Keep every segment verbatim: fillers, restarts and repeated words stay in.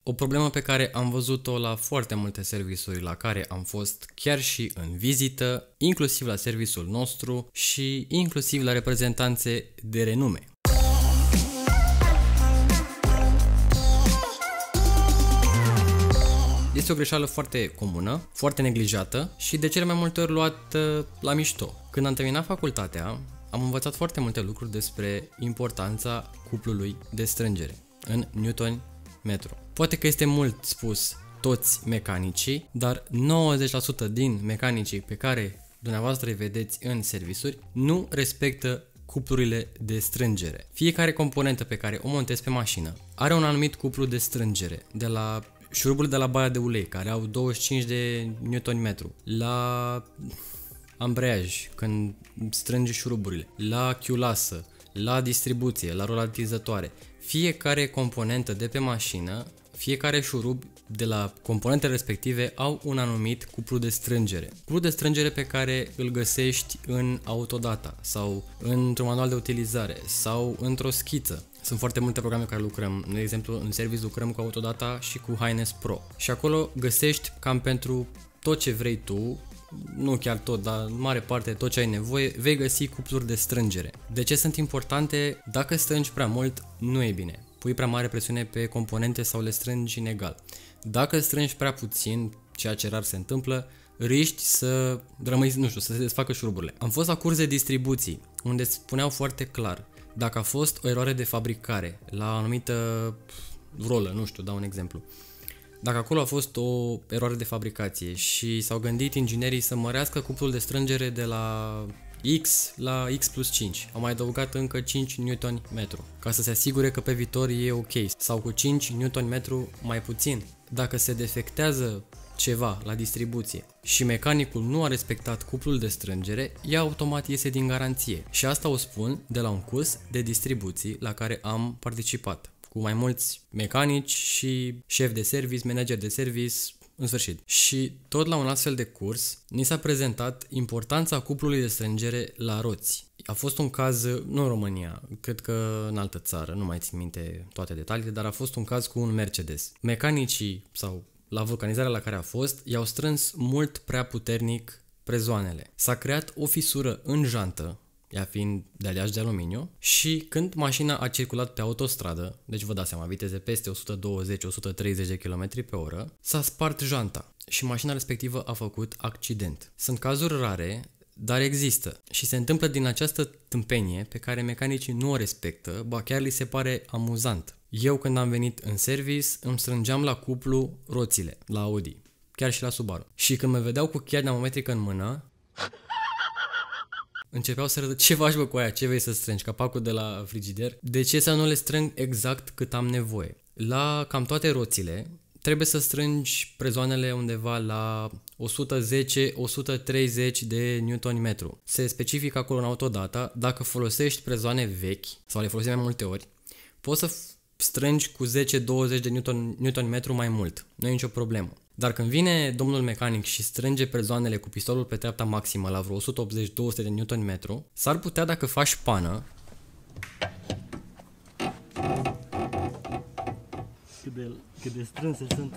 O problemă pe care am văzut-o la foarte multe servisuri la care am fost chiar și în vizită, inclusiv la serviciul nostru și inclusiv la reprezentanțe de renume. Este o greșeală foarte comună, foarte neglijată și de cele mai multe ori luată la mișto. Când am terminat facultatea, am învățat foarte multe lucruri despre importanța cuplului de strângere în newton metru. Poate că este mult spus toți mecanicii, dar nouăzeci la sută din mecanicii pe care dumneavoastră îi vedeți în servisuri nu respectă cuplurile de strângere. Fiecare componentă pe care o montezi pe mașină are un anumit cuplu de strângere, de la șuruburile de la baia de ulei, care au douăzeci și cinci de newton metru, la ambreiaj, când strângi șuruburile, la chiulasă, la distribuție, la rolatizatoare. Fiecare componentă de pe mașină, fiecare șurub de la componentele respective au un anumit cuplu de strângere. Cuplu de strângere pe care îl găsești în Autodata sau într-un manual de utilizare sau într-o schiță. Sunt foarte multe programe cu care lucrăm. De exemplu, în service lucrăm cu Autodata și cu Hines Pro. Și acolo găsești cam pentru tot ce vrei tu, nu chiar tot, dar în mare parte tot ce ai nevoie, vei găsi cupluri de strângere. De ce sunt importante? Dacă strângi prea mult, nu e bine. Pui prea mare presiune pe componente sau le strângi inegal. Dacă strângi prea puțin, ceea ce rar se întâmplă, riști să rămâi, nu știu, să se desfacă șuruburile. Am fost la curs de distribuții, unde spuneau foarte clar, dacă a fost o eroare de fabricare la o anumită rolă, nu știu, dau un exemplu. Dacă acolo a fost o eroare de fabricație și s-au gândit inginerii să mărească cuplul de strângere de la X la X plus cinci, au mai adăugat încă cinci newton metru, ca să se asigure că pe viitor e ok, sau cu cinci newton metru mai puțin. Dacă se defectează ceva la distribuție și mecanicul nu a respectat cuplul de strângere, ea automat iese din garanție. Și asta o spun de la un curs de distribuții la care am participat, cu mai mulți mecanici și șef de service, manager de service, în sfârșit. Și tot la un astfel de curs ni s-a prezentat importanța cuplului de strângere la roți. A fost un caz, nu în România, cred că în altă țară, nu mai țin minte toate detaliile, dar a fost un caz cu un Mercedes. Mecanicii sau la vulcanizarea la care a fost, i-au strâns mult prea puternic prezoanele. S-a creat o fisură în jantă, ea fiind de aliaj de aluminiu, și când mașina a circulat pe autostradă, deci vă dați seama, viteze peste o sută douăzeci - o sută treizeci de kilometri pe oră, s-a spart janta și mașina respectivă a făcut accident. Sunt cazuri rare, dar există și se întâmplă din această tâmpenie pe care mecanicii nu o respectă, ba chiar li se pare amuzant. Eu când am venit în service îmi strângeam la cuplu roțile, la Audi, chiar și la Subaru. Și când mă vedeau cu cheia dinamometrică în mână, începeau să râdă, ce faci bă cu aia, ce vrei să strângi, capacul de la frigider? De ce să nu le strâng exact cât am nevoie? La cam toate roțile trebuie să strângi prezoanele undeva la o sută zece - o sută treizeci de newton metru. Se specifică acolo în Autodata, dacă folosești prezoane vechi sau le folosești mai multe ori, poți să strângi cu zece - douăzeci de newton, newton metru mai mult, nu e nicio problemă. Dar când vine domnul mecanic și strânge prezoanele cu pistolul pe treapta maximă la vreo o sută optzeci - două sute de newton metru, s-ar putea, dacă faci pană, cât de, cât de strânse sunt.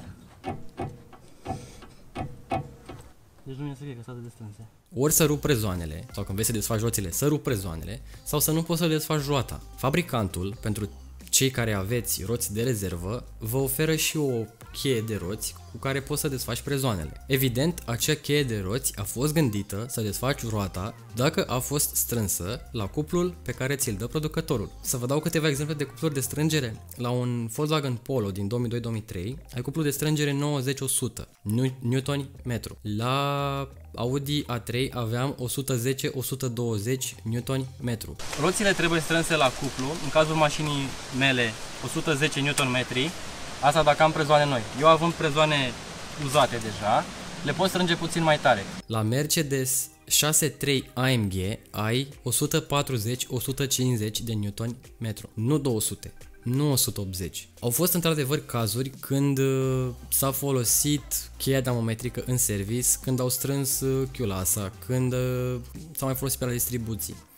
Deci nu e să fie că sunt atât de strânse. Ori să rup prezoanele, sau când vrei să desfaci roțile, să rup prezoanele, sau să nu poți să desfaci roata. Fabricantul, pentru cei care aveți roți de rezervă, vă oferă și o cheie de roți cu care poți să desfaci prezoanele. Evident, acea cheie de roți a fost gândită să desfaci roata dacă a fost strânsă la cuplul pe care ți-l dă producătorul. Să vă dau câteva exemple de cupluri de strângere. La un Volkswagen Polo din două mii doi - două mii trei ai cuplu de strângere nouăzeci - o sută newton metru. La Audi A trei aveam o sută zece - o sută douăzeci newton metru. Roțile trebuie strânse la cuplu, în cazul mașinii mele o sută zece newton metri. Asta dacă am prezoane noi. Eu având prezoane uzate deja, le pot strânge puțin mai tare. La Mercedes șase trei A M G ai o sută patruzeci - o sută cincizeci de newton metru, nu două sute. Nu o sută optzeci. Au fost într-adevăr cazuri când uh, s-a folosit cheia dinamometrică în service, când au strâns uh, chiulasa, când uh, s-a mai folosit pe la distribuții.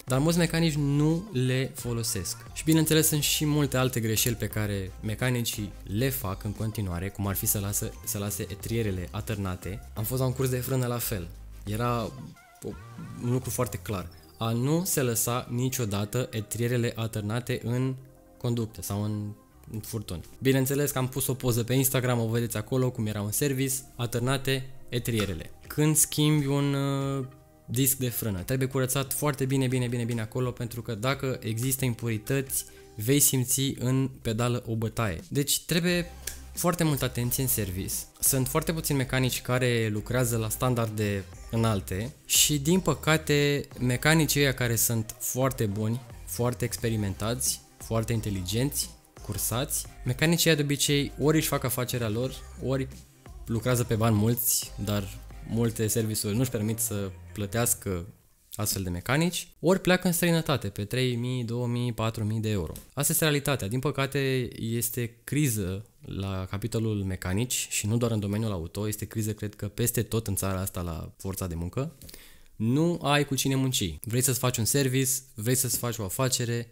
dar mulți mecanici nu le folosesc. Și bineînțeles sunt și multe alte greșeli pe care mecanicii le fac în continuare, cum ar fi să, lasă, să lase etrierele atârnate. Am fost la un curs de frână la fel. Era un lucru foarte clar. A nu se lăsa niciodată etrierele atârnate în conducte sau în în furtuni. Bineînțeles că am pus o poză pe Instagram, o vedeți acolo cum era un service, atârnate etrierele. Când schimbi un uh, disc de frână, trebuie curățat foarte bine, bine, bine, bine acolo, pentru că dacă există impurități, vei simți în pedală o bătaie. Deci trebuie foarte multă atenție în service. Sunt foarte puțini mecanici care lucrează la standarde înalte și din păcate mecanicii ăia care sunt foarte buni, foarte experimentați, foarte inteligenți, cursați, mecanicii de obicei ori își fac afacerea lor, ori lucrează pe bani mulți, dar multe serviciuri nu-și permit să plătească astfel de mecanici, ori pleacă în străinătate pe trei mii, două mii, patru mii de euro. Asta este realitatea. Din păcate este criză la capitolul mecanici și nu doar în domeniul auto, este criză cred că peste tot în țara asta la forța de muncă. Nu ai cu cine munci. Vrei să-ți faci un service, vrei să-ți faci o afacere,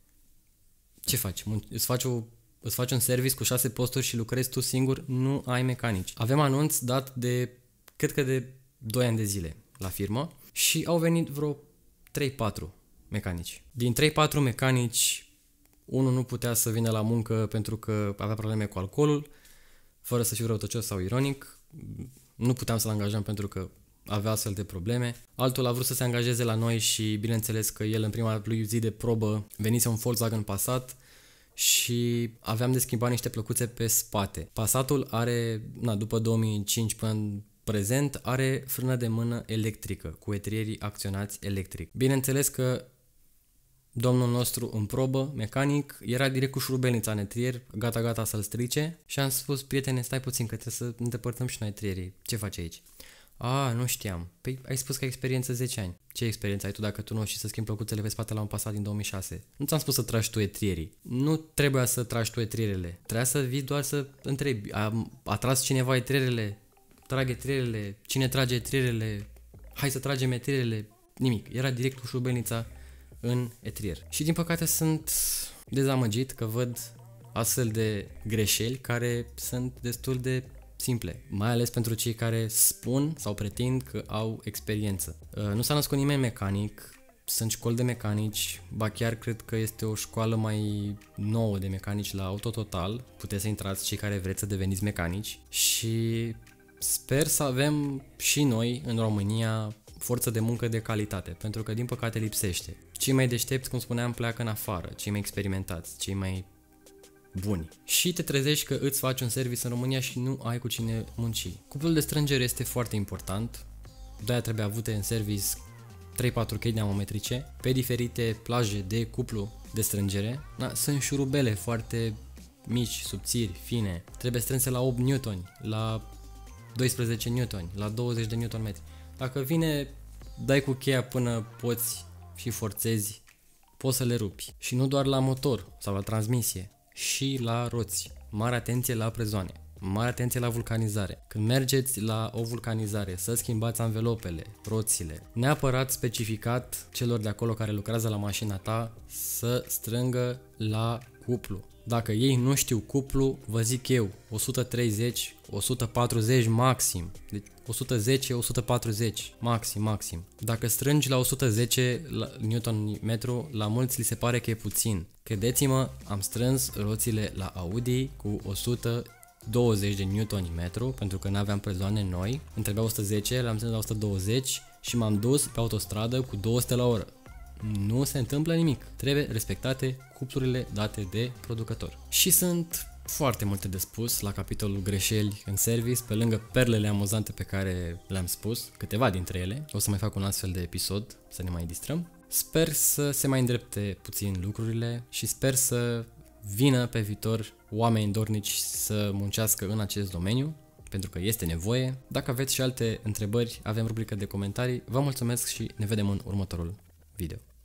ce faci? Îți faci, o, îți faci un service cu șase posturi și lucrezi tu singur? Nu ai mecanici. Avem anunț dat de, cred că de doi ani de zile la firmă și au venit vreo trei patru mecanici. Din trei patru mecanici, unul nu putea să vină la muncă pentru că avea probleme cu alcoolul, fără să fiu răutăcios sau ironic. Nu puteam să-l angajăm pentru că avea astfel de probleme. Altul a vrut să se angajeze la noi și bineînțeles că el în prima lui zi de probă venise un Volkswagen Passat și aveam de schimbat niște plăcuțe pe spate. Passatul are, na, după două mii cinci până în prezent, are frână de mână electrică, cu etrierii acționați electric. Bineînțeles că domnul nostru în probă, mecanic, era direct cu șurubelnița în etrier, gata, gata să-l strice și am spus, prietene, stai puțin că trebuie să îndepărtăm și noi etrierii. Ce faci aici? A, nu știam. Păi ai spus că ai experiență zece ani. Ce experiență ai tu dacă tu nu știi să schimbi plăcuțele pe spate la un Passat din două mii șase? Nu ți-am spus să tragi tu etrierii. Nu trebuia să tragi tu etrierele. Trebuia să vii doar să întrebi. A, a tras cineva etrierele? Trag etrierele? Cine trage etrierele? Hai să tragem etrierele? Nimic. Era direct cu șurubelnița în etrier. Și din păcate sunt dezamăgit că văd astfel de greșeli care sunt destul de simple, mai ales pentru cei care spun sau pretind că au experiență. Nu s-a născut nimeni mecanic, sunt școli de mecanici, ba chiar cred că este o școală mai nouă de mecanici la Autototal, puteți să intrați cei care vreți să deveniți mecanici și sper să avem și noi în România forță de muncă de calitate, pentru că din păcate lipsește. Cei mai deștepți, cum spuneam, pleacă în afară, cei mai experimentați, cei mai buni. Și te trezești că îți faci un service în România și nu ai cu cine munci. Cuplul de strângere este foarte important, de-aia trebuie avute în service trei patru chei dinamometrice pe diferite plaje de cuplu de strângere. Da, sunt șurubele foarte mici, subțiri, fine. Trebuie strânse la opt newtoni, la doisprezece newtoni, la douăzeci de newton metri. Dacă vine, dai cu cheia până poți și forțezi, poți să le rupi. Și nu doar la motor sau la transmisie, și la roți. Mare atenție la prezoane. Mare atenție la vulcanizare. Când mergeți la o vulcanizare, să schimbați anvelopele, roțile. Neapărat specificat celor de acolo care lucrează la mașina ta să strângă la cuplu. Dacă ei nu știu cuplu, vă zic eu, o sută treizeci, o sută patruzeci maxim. Deci o sută zece, o sută patruzeci maxim, maxim. Dacă strângi la o sută zece newton metru, la mulți li se pare că e puțin. Credeți-mă, am strâns roțile la Audi cu o sută douăzeci de newton metru, pentru că nu aveam prezoane noi. Îmi trebuia o sută zece, le-am strâns la o sută douăzeci și m-am dus pe autostradă cu două sute la oră. Nu se întâmplă nimic. Trebuie respectate cuplurile date de producător. Și sunt foarte multe de spus la capitolul greșeli în service, pe lângă perlele amuzante pe care le-am spus, câteva dintre ele. O să mai fac un astfel de episod, să ne mai distrăm. Sper să se mai îndrepte puțin lucrurile și sper să vină pe viitor oameni dornici să muncească în acest domeniu, pentru că este nevoie. Dacă aveți și alte întrebări, avem rubrică de comentarii. Vă mulțumesc și ne vedem în următorul video.